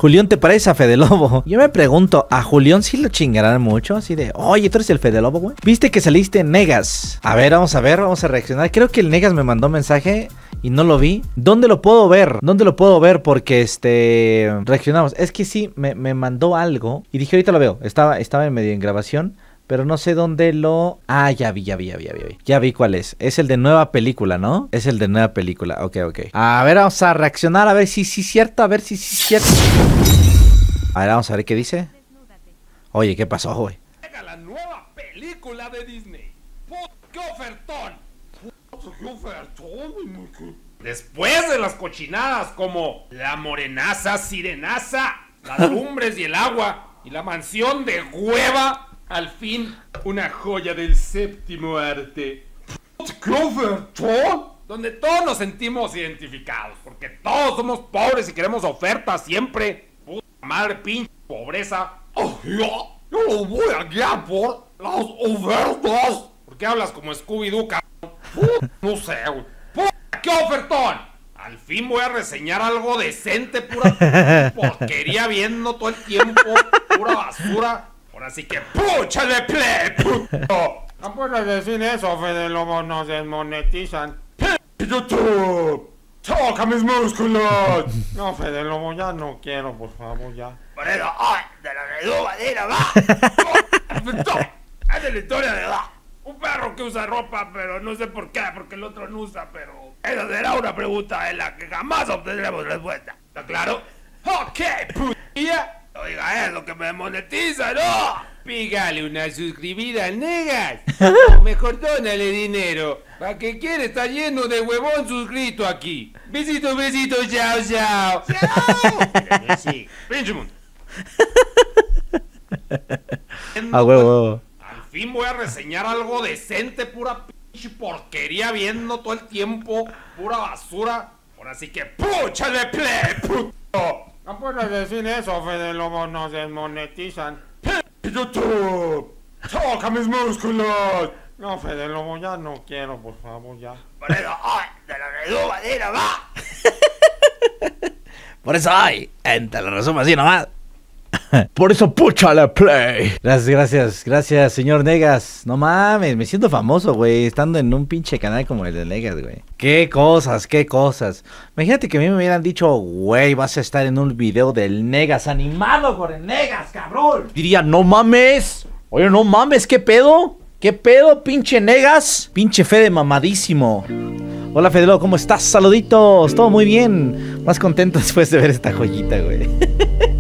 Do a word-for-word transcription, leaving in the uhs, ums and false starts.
Julián, ¿te parece a Fede Lobo? Yo me pregunto, ¿a Julián sí lo chingarán mucho? Así de, oye, ¿tú eres el Fede Lobo, güey? ¿Viste que saliste en Negas? A ver, vamos a ver, vamos a reaccionar. Creo que el Negas me mandó mensaje y no lo vi. ¿Dónde lo puedo ver? ¿Dónde lo puedo ver? Porque, este, reaccionamos. Es que sí, me, me mandó algo y dije, ahorita lo veo. Estaba, estaba en medio en grabación. Pero no sé dónde lo... Ah, ya vi, ya vi, ya vi, ya vi. Ya vi cuál es. Es el de nueva película, ¿no? Es el de nueva película. Ok, ok. A ver, vamos a reaccionar. A ver si sí es cierto. A ver si sí es cierto. A ver, vamos a ver qué dice. Oye, ¿qué pasó, güey? Llega la nueva película de Disney. ¡Qué ofertón! ¡Qué ofertón! Después de las cochinadas como La Morenaza, Sirenaza, Las Lumbres y el Agua y La Mansión de Hueva... Al fin, una joya del séptimo arte. ¡Qué ofertón! Donde todos nos sentimos identificados. Porque todos somos pobres y queremos ofertas siempre. Puta madre, pinche pobreza. Oh, yo, yo lo voy a guiar por las ofertas. ¿Por qué hablas como Scooby-Doo, cabrón? No sé, güey. ¡Qué ofertón! Al fin voy a reseñar algo decente, pura porquería viendo todo el tiempo. Pura basura. Así que ¡púchale play, puto! No puedes decir eso, Fede Lobo, nos desmonetizan. YouTube, toca mis músculos. No, Fede Lobo, ya no quiero, por favor, ya. Por eso, ¡ay! De la redubadera, va. Es de la historia de va. Un perro que usa ropa, pero no sé por qué, porque el otro no usa, pero... Esa será una pregunta en la que jamás obtendremos respuesta. ¿Está claro? Ok, putilla. Oiga, es lo que me monetiza, ¿no? Pígale una suscribida al Negas. O mejor dónale dinero. ¿Para qué quiere estar lleno de huevón suscrito aquí? Besitos, besitos, chao, chao. ¡Chao! Sí, pinche mundo. A huevo. Al fin voy a reseñar algo decente, pura pinche porquería viendo todo el tiempo. Pura basura. Ahora sí que ¡púchale play, puto! No puedes decir eso, Fede Lobo, nos desmonetizan. YouTube, toca mis músculos. No, Fede Lobo, ya no quiero, por favor, ya. Por eso, ¡ay! De la redubadera, va. Por eso, ay, te lo resumo así nomás. Por eso, púchale play. Gracias, gracias, gracias, señor Negas. No mames, me siento famoso, güey, estando en un pinche canal como el de Negas, güey. Qué cosas, qué cosas. Imagínate que a mí me hubieran dicho, güey, vas a estar en un video del Negas animado con el Negas, cabrón. Diría, no mames. Oye, no mames, ¿qué pedo? ¿Qué pedo, pinche Negas? Pinche Fede mamadísimo. Hola, Fede Lobo, ¿cómo estás? Saluditos, todo muy bien. Más contento después de ver esta joyita, güey.